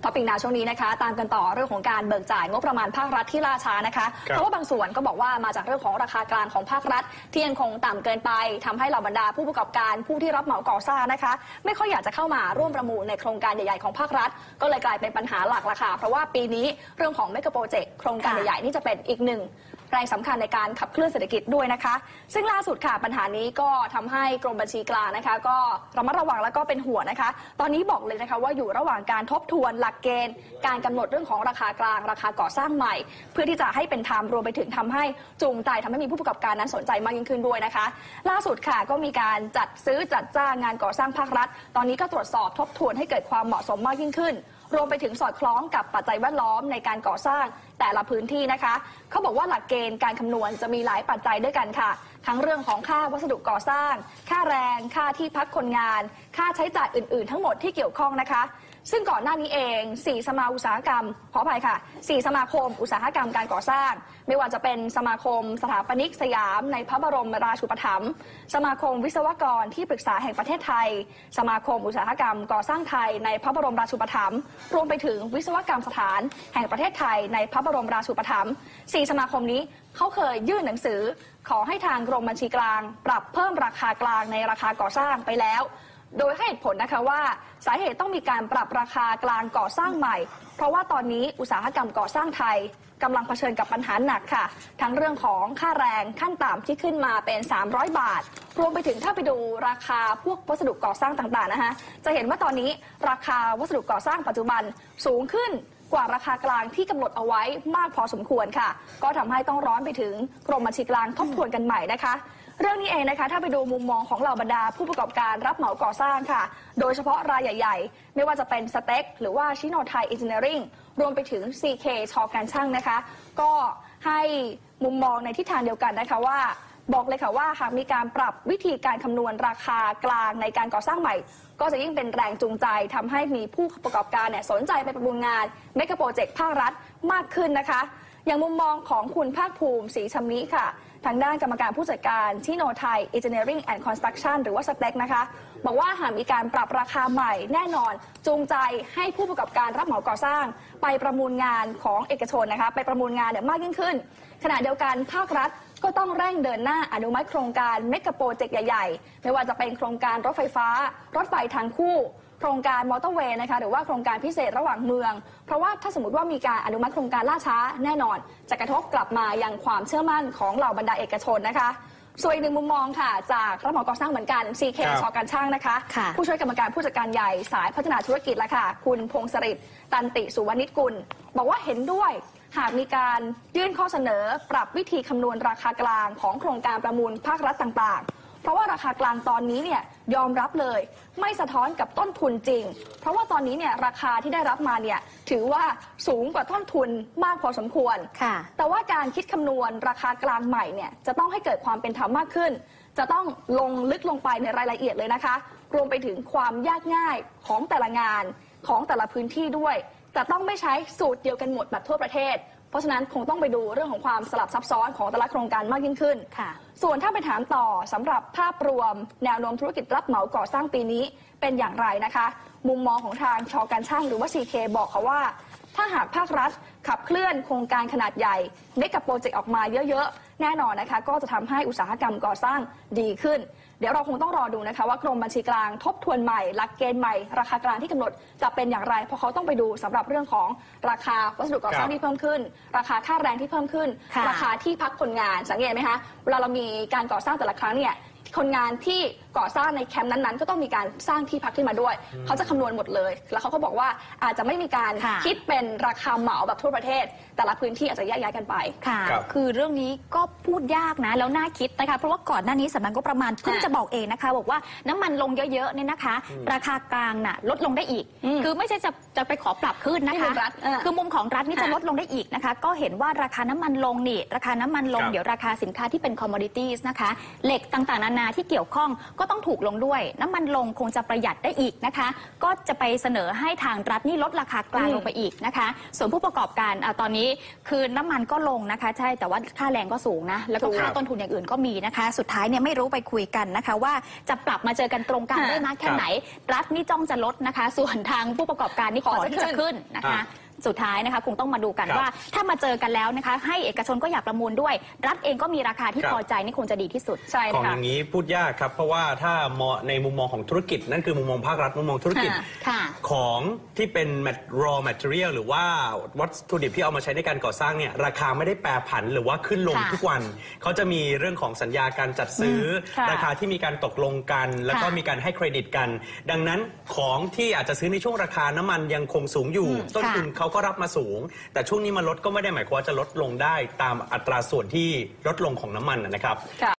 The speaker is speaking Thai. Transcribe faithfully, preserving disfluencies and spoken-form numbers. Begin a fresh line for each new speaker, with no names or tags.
ท็อปิกนาช่วงนี้นะคะตามกันต่อเรื่องของการเบิกจ่ายงบประมาณภาครัฐที่ล่าช้านะคะเพราะว่าบางส่วนก็บอกว่ามาจากเรื่องของราคากลางของภาครัฐที่ยังคงต่ำเกินไปทำให้เหล่าบรรดาผู้ประกอบการผู้ที่รับเหมาก่อสร้างนะคะไม่ค่อยอยากจะเข้ามาร่วมประมูลในโครงการใหญ่ๆของภาครัฐก็เลยกลายเป็นปัญหาหลักละค่ะเพราะว่าปีนี้เรื่องของเมกะโปรเจกต์โครงการใหญ่ๆนี่จะเป็นอีกหนึ่งแรงสำคัญในการขับเคลื่อนเศรษฐกิจด้วยนะคะซึ่งล่าสุดค่ะปัญหานี้ก็ทำให้กรมบัญชีกลางนะคะก็ระมัดระวังแล้วก็เป็นห่วงนะคะตอนนี้บอกเลยนะคะว่าอยู่ระหว่างการทบทวนหลักเกณฑ์การกำหนดเรื่องของราคากลางราคาก่อสร้างใหม่เพื่อที่จะให้เป็นธรรมรวมไปถึงทำให้จูงใจทำให้มีผู้ประกอบการนั้นสนใจมากยิ่งขึ้นด้วยนะคะล่าสุดค่ะก็มีการจัดซื้อจัดจ้างงานก่อสร้างภาครัฐตอนนี้ก็ตรวจสอบทบทวนให้เกิดความเหมาะสมมากยิ่งขึ้นรวมไปถึงสอดคล้องกับปัจจัยแวดล้อมในการก่อสร้างแต่ละพื้นที่นะคะเขาบอกว่าหลักเกณฑ์การคำนวณจะมีหลายปัจจัยด้วยกันค่ะทั้งเรื่องของค่าวัสดุก่อสร้างค่าแรงค่าที่พักคนงานค่าใช้จ่ายอื่นๆทั้งหมดที่เกี่ยวข้องนะคะซึ่งก่อนหน้านี้เองสี่สมาอุตสาหกรรมขออภัยค่ะสี่สมาคมอุตสาหกรรมการก่อสร้างไม่ว่าจะเป็นสมาคมสถาปนิกสยามในพระบรมราชูปถัมภ์สมาคมวิศวกรที่ปรึกษาแห่งประเทศไทยสมาคมอุตสาหกรรมก่อสร้างไทยในพระบรมราชูปถัมภ์รวมไปถึงวิศวกรรมสถานแห่งประเทศไทยในพระบรมราชูปถัมภ์สี่สมาคมนี้เขาเคยยื่นหนังสือขอให้ทางกรมบัญชีกลางปรับเพิ่มราคากลางในราคาก่อสร้างไปแล้วโดยให้เหตุผลนะคะว่าสาเหตุต้องมีการปรับราคากลางก่อสร้างใหม่เพราะว่าตอนนี้อุตสาหกรรมก่อสร้างไทยกำลังเผชิญกับปัญหาหนักค่ะทั้งเรื่องของค่าแรงขั้นต่ำที่ขึ้นมาเป็นสามร้อยบาทรวมไปถึงถ้าไปดูราคาพวกวัสดุก่อสร้างต่างๆนะคะจะเห็นว่าตอนนี้ราคาวัสดุก่อสร้างปัจจุบันสูงขึ้นกว่าราคากลางที่กำหนดเอาไว้มากพอสมควรค่ะก็ทำให้ต้องร้อนไปถึงกรมบัญชีกลางทบทวนกันใหม่นะคะเรื่องนี้เองนะคะถ้าไปดูมุมมองของเหล่าบรรดาผู้ประกอบการรับเหมาก่อสร้างค่ะโดยเฉพาะรายใหญ่ๆไม่ว่าจะเป็นสเต็กหรือว่าชิโนไทยเอนจิเนียริ่งรวมไปถึง ซี เค ชอการช่างนะคะก็ให้มุมมองในทิศทางเดียวกันนะคะว่าบอกเลยค่ะว่าหากมีการปรับวิธีการคำนวณราคากลางในการก่อสร้างใหม่ก็จะยิ่งเป็นแรงจูงใจทำให้มีผู้ประกอบการเนี่ยสนใจไปประมูลงานเมกะโปรเจกต์ภาครัฐมากขึ้นนะคะอย่างมุมมองของคุณภาคภูมิศรีชำนิค่ะทางด้านกรรมการผู้จัดการชิโนไทย Engineering and Construction หรือว่าสเต็กนะคะบอกว่าหากมีการปรับราคาใหม่แน่นอนจูงใจให้ผู้ประกอบการรับเหมาก่อสร้างไปประมูลงานของเอกชนนะคะไปประมูลงานเนี่ยมากยิ่งขึ้นขณะเดียวกันภาครัฐก็ต้องเร่งเดินหน้าอนุมัติโครงการเมกะโปรเจกต์ใหญ่ๆไม่ว่าจะเป็นโครงการรถไฟฟ้ารถไฟทางคู่โครงการมอเตอร์เวย์นะคะหรือว่าโครงการพิเศษระหว่างเมืองเพราะว่าถ้าสมมติว่ามีการอนุมัติโครงการล่าช้าแน่นอนจะกระทบกลับมายังความเชื่อมั่นของเหล่าบรรดาเอกชนนะคะส่วนอีกหนึ่งมุมมองค่ะจากรับเหมาก่อสร้างเหมือนกัน ซี เค ชอการช่างนะคะผู้ช่วยกรรมการผู้จัดการใหญ่สายพัฒนาธุรกิจละค่ะคุณพงศริตตันติสุวรรณิชกุลบอกว่าเห็นด้วยหากมีการยื่นข้อเสนอปรับวิธีคำนวณราคากลางของโครงการประมูลภาครัฐต่างๆเพราะว่าราคากลางตอนนี้เนี่ยยอมรับเลยไม่สะท้อนกับต้นทุนจริงเพราะว่าตอนนี้เนี่ยราคาที่ได้รับมาเนี่ยถือว่าสูงกว่าต้นทุนมากพอสมควรแต่ว่าการคิดคำนวณราคากลางใหม่เนี่ยจะต้องให้เกิดความเป็นธรรมมากขึ้นจะต้องลงลึกลงไปในรายละเอียดเลยนะคะรวมไปถึงความยากง่ายของแต่ละงานของแต่ละพื้นที่ด้วยจะต้องไม่ใช้สูตรเดียวกันหมดแบบทั่วประเทศเพราะฉะนั้นคงต้องไปดูเรื่องของความสลับซับซ้อนของแต่ละโครงการมากยิ่งขึ้นส่วนถ้าไปถามต่อสำหรับภาพรวมแนวโน้มธุรกิจรับเหมาก่อสร้างปีนี้เป็นอย่างไรนะคะมุมมองของทางชอการช่างหรือว่า ซี เค บอกเขาว่าถ้าหากภาครัฐขับเคลื่อนโครงการขนาดใหญ่เมกะโปรเจกต์ออกมาเยอะๆแน่นอนนะคะก็จะทำให้อุตสาหกรรมก่อสร้างดีขึ้นเดี๋ยวเราคงต้องรอดูนะคะว่ากรมบัญชีกลางทบทวนใหม่หลักเกณฑ์ใหม่ราคากลางที่กำหนดจะเป็นอย่างไรเพราะเขาต้องไปดูสำหรับเรื่องของราคาวัสดุก่อสร้างที่เพิ่มขึ้นราคาค่าแรงที่เพิ่มขึ้นราคาที่พักคนงานสังเกตไหมคะเวลาเรามีการก่อสร้างแต่ละครั้งเนี่ยคนงานที่ก่อสร้างในแคมป์นั้นๆก็ต้องมีการสร้างที่พักขึ้นมาด้วยเขาจะคำนวณหมดเลยแล้วเขาก็บอกว่าอาจจะไม่มีการคิดเป็นราคาเหมาแบบทั่วประเทศแต่ละพื้นที่อาจจะแยกย้ายกันไป
ค่ะคือเรื่องนี้ก็พูดยากนะแล้วน่าคิดนะคะเพราะว่าก่อนหน้านี้สำนักงบประมาณเพิ่งจะบอกเองนะคะบอกว่าน้ำมันลงเยอะๆเนี่ยนะคะราคากลางน่ะลดลงได้อีกคือไม่ใช่จะจะไปขอปรับขึ้นนะคะคือมุมของรัฐนี่จะลดลงได้อีกนะคะก็เห็นว่าราคาน้ำมันลงนี่ราคาน้ำมันลงเดี๋ยวราคาสินค้าที่เป็นคอมมอดิตี้นะคะเหล็กต่างๆนานาาที่เกี่ยวข้องก็ต้องถูกลงด้วยน้ำมันลงคงจะประหยัดได้อีกนะคะก็จะไปเสนอให้ทางรัฐนี่ลดราคากลางลงไปอีกนะคะส่วนผู้ประกอบการตอนนี้คือน้ำมันก็ลงนะคะใช่แต่ว่าค่าแรงก็สูงนะแล้วก็ค่าต้นทุนอย่างอื่นก็มีนะคะสุดท้ายเนี่ยไม่รู้ไปคุยกันนะคะว่าจะปรับมาเจอกันตรงกันได้มากแค่ไหนรัฐนี่จ้องจะลดนะคะส่วนทางผู้ประกอบการนี่ขอที่จะขึ้นนะคะสุดท้ายนะคะคงต้องมาดูกันว่าถ้ามาเจอกันแล้วนะคะให้เอกชนก็อยากประมูลด้วยรัฐเองก็มีราคาที่พอใจนี่คงจะดีที่สุดใช่ค่ะของ
อย่างนี้พูดยากครับเพราะว่าถ้ามองในมุมมองของธุรกิจนั่นคือมุมมองภาครัฐมุมมองธุรกิจของที่เป็น raw material หรือว่าวัตถุดิบที่เอามาใช้ในการก่อสร้างเนี่ยราคาไม่ได้แปรผันหรือว่าขึ้นลงทุกวันเขาจะมีเรื่องของสัญญาการจัดซื้อราคาที่มีการตกลงกันแล้วก็มีการให้เครดิตกันดังนั้นของที่อาจจะซื้อในช่วงราคาน้ำมันยังคงสูงอยู่ต้นทุนเขาก็รับมาสูงแต่ช่วงนี้มาลดก็ไม่ได้หมายความว่าจะลดลงได้ตามอัตราส่วนที่ลดลงของน้ำมันนะครับ